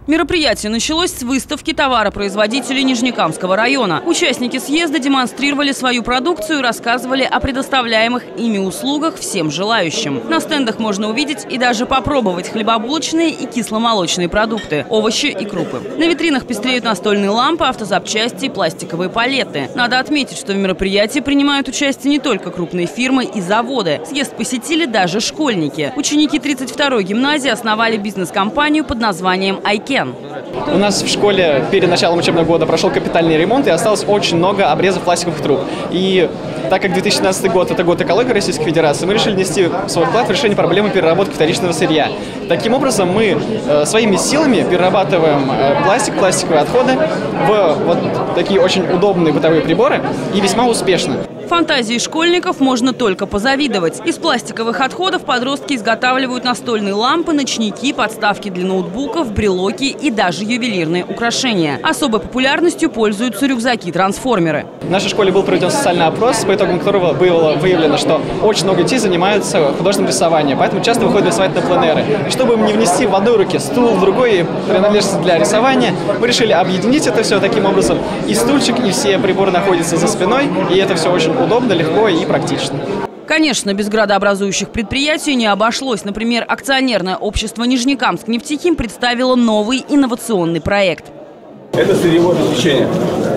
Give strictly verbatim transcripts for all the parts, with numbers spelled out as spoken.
Мероприятие началось с выставки товаропроизводителей Нижнекамского района. Участники съезда демонстрировали свою продукцию и рассказывали о предоставляемых ими услугах всем желающим. На стендах можно увидеть и даже попробовать хлебобулочные и кисломолочные продукты, овощи и крупы. На витринах пестреют настольные лампы, автозапчасти и пластиковые палеты. Надо отметить, что в мероприятии принимают участие не только крупные фирмы и заводы. Съезд посетили даже школьники. Ученики тридцать второй гимназии основали бизнес-компанию под названием «Айкен». У нас в школе перед началом учебного года прошел капитальный ремонт и осталось очень много обрезов пластиковых труб. И так как две тысячи двенадцатый год – это год экологии Российской Федерации, мы решили внести свой вклад в решение проблемы переработки вторичного сырья. Таким образом, мы э, своими силами перерабатываем э, пластик, пластиковые отходы в вот такие очень удобные бытовые приборы и весьма успешно. Фантазии школьников можно только позавидовать. Из пластиковых отходов подростки изготавливают настольные лампы, ночники, подставки для ноутбуков, брелоки и даже ювелирные украшения. Особой популярностью пользуются рюкзаки-трансформеры. В нашей школе был проведен социальный опрос, по итогам которого было выявлено, что очень много детей занимаются художественным рисованием, поэтому часто выходят рисовать на пленэры. И чтобы им не внести в одной руке стул, в другой принадлежность для рисования, мы решили объединить это все таким образом. И стульчик, и все приборы находятся за спиной, и это все очень удобно, легко и практично. Конечно, без градообразующих предприятий не обошлось. Например, акционерное общество «Нижнекамск нефтехим» представило новый инновационный проект. Это сырьевое обеспечение,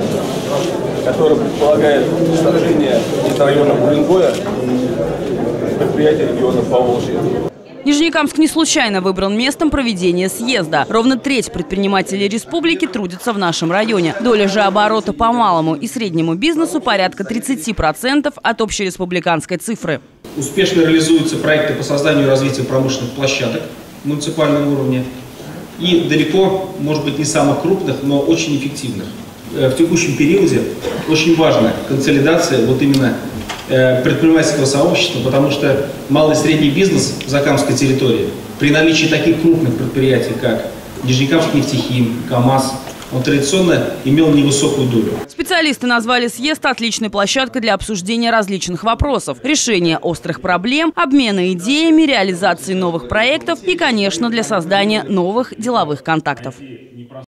которое предполагает снабжение из района Буленгоя предприятий региона Поволжья. Нижнекамск не случайно выбран местом проведения съезда. Ровно треть предпринимателей республики трудится в нашем районе. Доля же оборота по малому и среднему бизнесу порядка тридцати процентов от общереспубликанской цифры. Успешно реализуются проекты по созданию и развитию промышленных площадок на муниципальном уровне. И далеко, может быть, не самых крупных, но очень эффективных. В текущем периоде очень важна консолидация вот именно предпринимательского сообщества, потому что малый и средний бизнес в закамской территории при наличии таких крупных предприятий, как Нижнекамск нефтехим, КАМАЗ, он традиционно имел невысокую долю. Специалисты назвали съезд отличной площадкой для обсуждения различных вопросов, решения острых проблем, обмена идеями, реализации новых проектов и, конечно, для создания новых деловых контактов.